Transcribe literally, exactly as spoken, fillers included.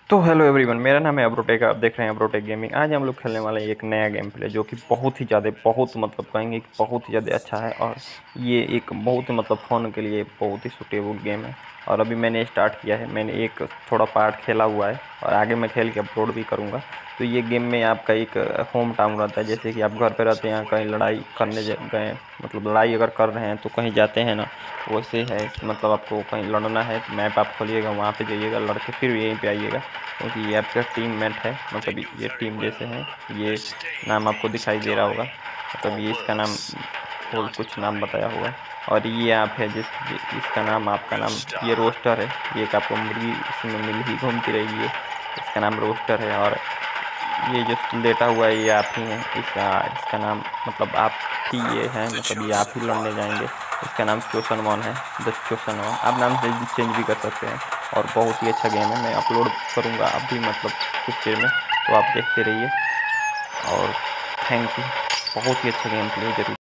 तो hello everyone, मेरा नाम है अब्रोटेक। आप देख रहे हैं अब्रोटेक गेमिंग। आज हम लोग खेलने वाले हैं एक नया गेम प्ले जो कि बहुत ही ज़्यादा बहुत मतलब कहेंगे कि बहुत ही ज़्यादा अच्छा है। और ये एक बहुत ही मतलब फ़ोन के लिए बहुत ही सूटेबल गेम है। और अभी मैंने स्टार्ट किया है, मैंने एक थोड़ा पार्ट खेला हुआ है और आगे मैं खेल के अपलोड भी करूँगा। तो ये गेम में आपका एक होम टाउन रहता है, जैसे कि आप घर पे रहते हैं, कहीं लड़ाई करने जा- गए, मतलब लड़ाई अगर कर रहे हैं तो कहीं जाते हैं ना, वैसे है कि मतलब आपको कहीं लड़ना है तो मैप आप खोलिएगा, वहाँ पे जाइएगा, लड़के फिर यहीं पे आइएगा, क्योंकि ये आपका टीममेट है, मतलब ये टीम जैसे हैं। ये नाम आपको दिखाई दे रहा होगा, मतलब ये इसका नाम और कुछ नाम बताया होगा। और ये आप है जिस इसका नाम, आपका नाम, ये रोस्टर है। ये एक आपको मुर्गी इसमें मिल ही घूमती रहेगी, ये इसका नाम रोस्टर है। और ये जो लेटा हुआ है ये आप ही हैं, इसका इसका नाम मतलब आप ही ये हैं, मतलब ये आप ही लड़ने जाएंगे। इसका नाम चोसन वन है, द चोसन वन। आप नाम से चेंज भी कर सकते हैं। और बहुत ही अच्छा गेम है, मैं अपलोड करूँगा अभी मतलब कुछ देर में, तो आप देखते रहिए। और थैंक यू। बहुत ही अच्छा गेम प्ले जरूर।